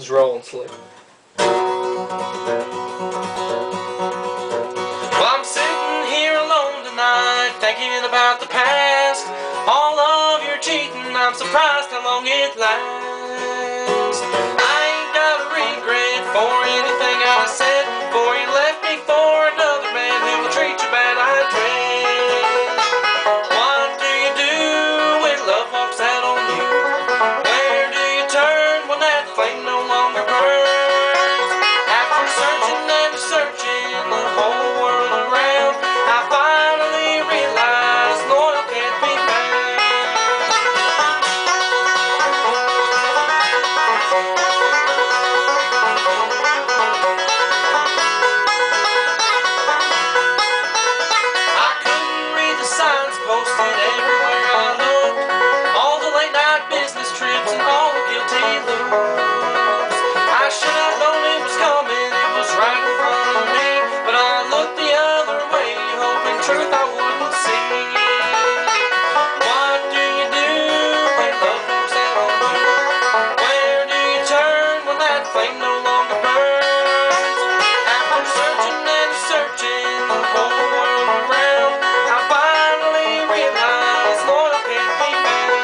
Just rolling slick. Well, I'm sitting here alone tonight, thinking about the past. All of your cheating, I'm surprised how long it lasts. I ain't got a regret for anything I said, for you left me for another man who will treat you bad, I dread. What do you do when love walks out on you? Where do you turn when that flame no longer burns? After searching and searching the whole world around, I finally realized loyal can't be found. I couldn't read the signs posted everywhere I looked, all the late night business trips and all the guilty looks. I should have known it was coming, it was right in front of me, but I looked the other way, hoping truth I wouldn't see. What do you do when love walks out on you? Where do you turn when that flame no longer burns? After searching and searching the whole world around, I finally realized loyal can't be found.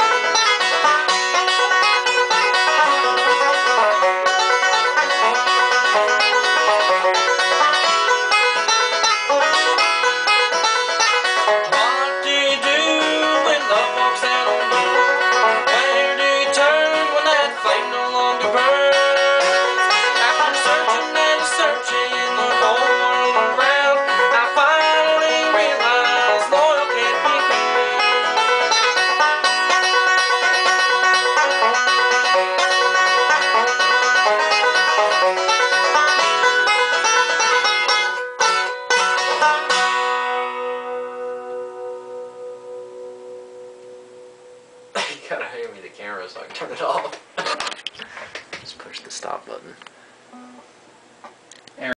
What do you do when love walks out on you? Where do you turn when that flame no longer burns? After searching and searching the whole world around, I finally realized loyal can't be found. You gotta hand me the camera so I can turn it off. Just push the stop button.